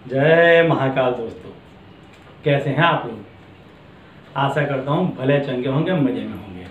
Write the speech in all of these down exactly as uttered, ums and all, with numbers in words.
जय महाकाल दोस्तों, कैसे हैं आप लोग। आशा करता हूँ भले चंगे होंगे, मज़े में होंगे।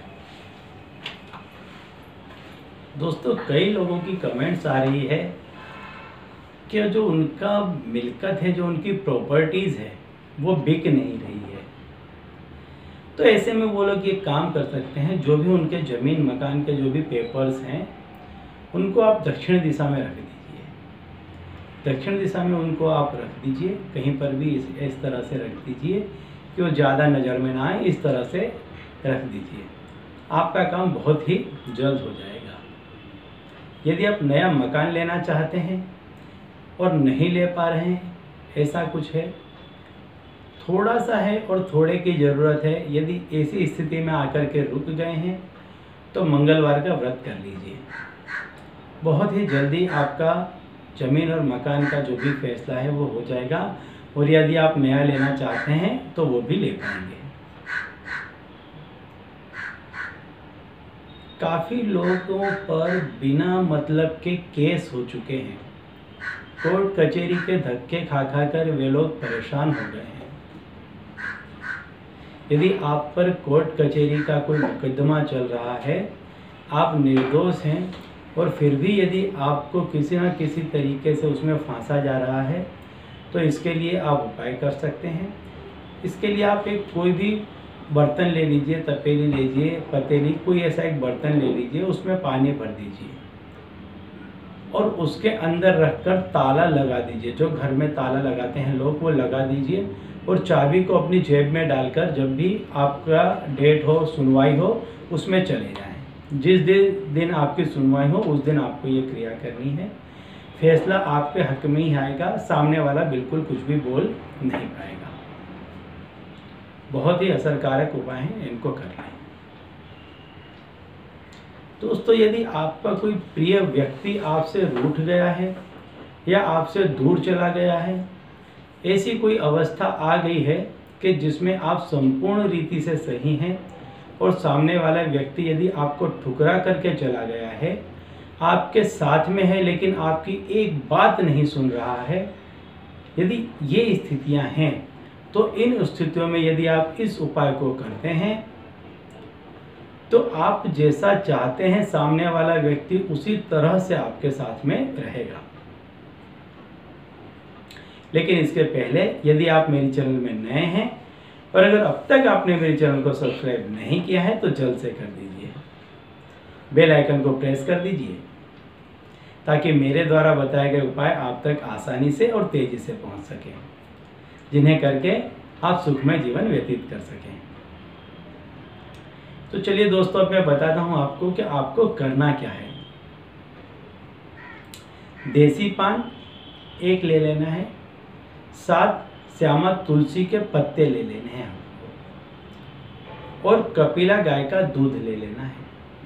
दोस्तों, कई लोगों की कमेंट्स आ रही है कि जो उनका मिल्कत है, जो उनकी प्रॉपर्टीज़ है, वो बिक नहीं रही है। तो ऐसे में वो लोग ये काम कर सकते हैं, जो भी उनके ज़मीन मकान के जो भी पेपर्स हैं उनको आप दक्षिण दिशा में रख दीजिए। दक्षिण दिशा में उनको आप रख दीजिए, कहीं पर भी इस, इस तरह से रख दीजिए कि वो ज़्यादा नज़र में ना आए। इस तरह से रख दीजिए, आपका काम बहुत ही जल्द हो जाएगा। यदि आप नया मकान लेना चाहते हैं और नहीं ले पा रहे हैं, ऐसा कुछ है, थोड़ा सा है और थोड़े की ज़रूरत है, यदि ऐसी स्थिति में आकर के रुक गए हैं तो मंगलवार का व्रत कर लीजिए। बहुत ही जल्दी आपका ज़मीन और मकान का जो भी फैसला है वो हो जाएगा। और यदि आप नया लेना चाहते हैं तो वो भी ले पाएंगे। काफ़ी लोगों पर बिना मतलब के केस हो चुके हैं। कोर्ट कचहरी के धक्के खा खा कर वे लोग परेशान हो गए हैं। यदि आप पर कोर्ट कचहरी का कोई मुकदमा चल रहा है, आप निर्दोष हैं और फिर भी यदि आपको किसी न किसी तरीके से उसमें फांसा जा रहा है, तो इसके लिए आप उपाय कर सकते हैं। इसके लिए आप एक कोई भी बर्तन ले लीजिए, तपेली लीजिए, पतीली, कोई ऐसा एक बर्तन ले लीजिए, उसमें पानी भर दीजिए और उसके अंदर रखकर ताला लगा दीजिए। जो घर में ताला लगाते हैं लोग, वो लगा दीजिए और चाबी को अपनी जेब में डालकर जब भी आपका डेट हो, सुनवाई हो, उसमें चले जाएं। जिस दिन दिन आपकी सुनवाई हो उस दिन आपको ये क्रिया करनी है। फैसला आपके हक में ही आएगा, सामने वाला बिल्कुल कुछ भी बोल नहीं पाएगा। बहुत ही असरकारक उपाय हैं, इनको कर लें। दोस्तों, यदि आपका कोई प्रिय व्यक्ति आपसे रूठ गया है या आपसे दूर चला गया है, ऐसी कोई अवस्था आ गई है कि जिसमें आप संपूर्ण रीति से सही हैं और सामने वाला व्यक्ति यदि आपको ठुकरा करके चला गया है, आपके साथ में है लेकिन आपकी एक बात नहीं सुन रहा है, यदि ये स्थितियां हैं, तो इन स्थितियों में यदि आप इस उपाय को करते हैं तो आप जैसा चाहते हैं सामने वाला व्यक्ति उसी तरह से आपके साथ में रहेगा। लेकिन इसके पहले यदि आप मेरे चैनल में नए हैं और अगर अब तक आपने मेरे चैनल को सब्सक्राइब नहीं किया है तो जल्द से कर दीजिए। बेल आइकन को प्रेस कर दीजिए ताकि मेरे द्वारा बताए गए उपाय आप तक आसानी से और तेजी से पहुंच सकें, जिन्हें करके आप सुखमय जीवन व्यतीत कर सकें। तो चलिए दोस्तों, अब मैं बताता हूं आपको कि आपको करना क्या है। देसी पान एक ले लेना है, सात श्यामा तुलसी के पत्ते ले लेने हैं आपको, और कपिला गाय का दूध ले लेना है।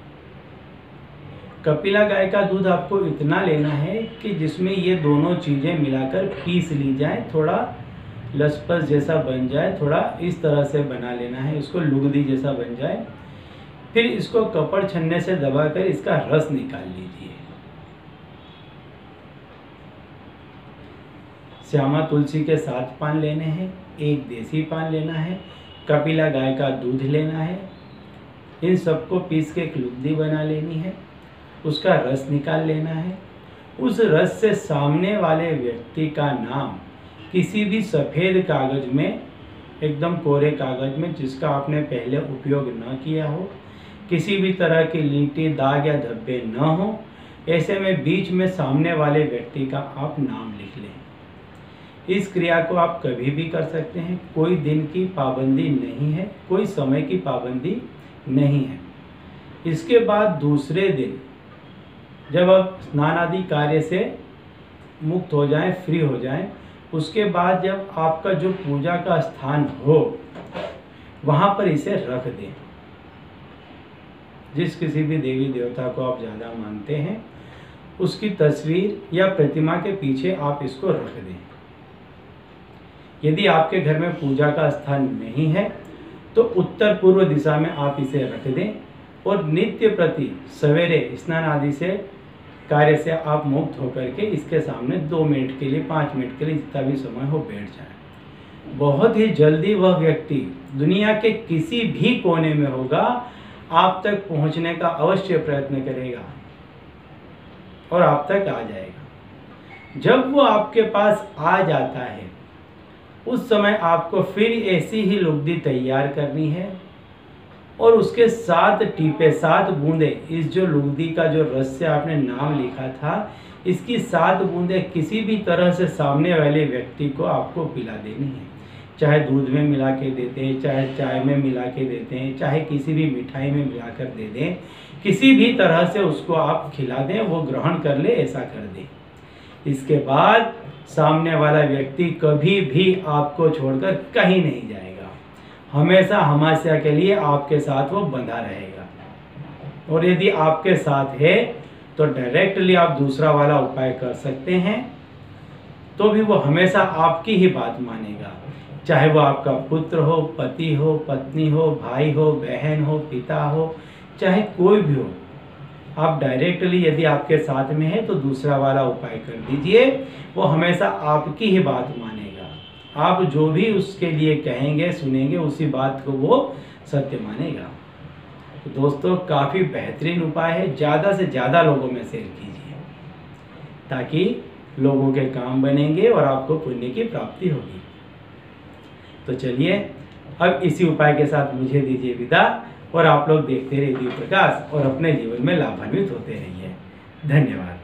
कपिला गाय का दूध आपको इतना लेना है कि जिसमें ये दोनों चीज़ें मिलाकर पीस ली जाए, थोड़ा लसपस जैसा बन जाए, थोड़ा इस तरह से बना लेना है, इसको लुगदी जैसा बन जाए। फिर इसको कपड़ छन्ने से दबाकर इसका रस निकाल लीजिए। श्यामा तुलसी के सात पान लेने हैं, एक देसी पान लेना है, कपिला गाय का दूध लेना है, इन सबको पीस के एक लुगदी बना लेनी है, उसका रस निकाल लेना है। उस रस से सामने वाले व्यक्ति का नाम किसी भी सफ़ेद कागज में, एकदम कोरे कागज में जिसका आपने पहले उपयोग न किया हो, किसी भी तरह की लीटी, दाग या धब्बे न हो, ऐसे में बीच में सामने वाले व्यक्ति का आप नाम लिख लें। इस क्रिया को आप कभी भी कर सकते हैं, कोई दिन की पाबंदी नहीं है, कोई समय की पाबंदी नहीं है। इसके बाद दूसरे दिन जब आप स्नान आदि कार्य से मुक्त हो जाएं, फ्री हो जाएं, उसके बाद जब आपका जो पूजा का स्थान हो वहाँ पर इसे रख दें। जिस किसी भी देवी देवता को आप ज़्यादा मानते हैं उसकी तस्वीर या प्रतिमा के पीछे आप इसको रख दें। यदि आपके घर में पूजा का स्थान नहीं है तो उत्तर पूर्व दिशा में आप इसे रख दें और नित्य प्रति सवेरे स्नान आदि से कार्य से आप मुक्त होकर के इसके सामने दो मिनट के लिए, पाँच मिनट के लिए, जितना भी समय हो बैठ जाए। बहुत ही जल्दी वह व्यक्ति दुनिया के किसी भी कोने में होगा, आप तक पहुंचने का अवश्य प्रयत्न करेगा और आप तक आ जाएगा। जब वो आपके पास आ जाता है उस समय आपको फिर ऐसी ही लुगदी तैयार करनी है और उसके सात टीपे, सात बूंदे, इस जो लुगदी का जो रस से आपने नाम लिखा था, इसकी सात बूंदे किसी भी तरह से सामने वाले व्यक्ति को आपको पिला देनी है। चाहे दूध में मिला के देते हैं, चाहे चाय में मिला के देते हैं, चाहे किसी भी मिठाई में मिलाकर दे दें, किसी भी तरह से उसको आप खिला दें, वो ग्रहण कर ले, ऐसा कर दें। इसके बाद सामने वाला व्यक्ति कभी भी आपको छोड़कर कहीं नहीं जाएगा, हमेशा हमेशा के लिए आपके साथ वो बंधा रहेगा। और यदि आपके साथ है तो डायरेक्टली आप दूसरा वाला उपाय कर सकते हैं, तो भी वो हमेशा आपकी ही बात मानेगा। चाहे वो आपका पुत्र हो, पति हो, पत्नी हो, भाई हो, बहन हो, पिता हो, चाहे कोई भी हो, आप डायरेक्टली यदि आपके साथ में है तो दूसरा वाला उपाय कर दीजिए, वो हमेशा आपकी ही बात मानेगा। आप जो भी उसके लिए कहेंगे, सुनेंगे, उसी बात को वो सत्य मानेगा। तो दोस्तों, काफ़ी बेहतरीन उपाय है, ज़्यादा से ज़्यादा लोगों में शेयर कीजिए ताकि लोगों के काम बनेंगे और आपको पुण्य की प्राप्ति होगी। तो चलिए, अब इसी उपाय के साथ मुझे दीजिए विदा और आप लोग देखते रहिए दिव्य प्रकाश और अपने जीवन में लाभान्वित होते रहिए। धन्यवाद।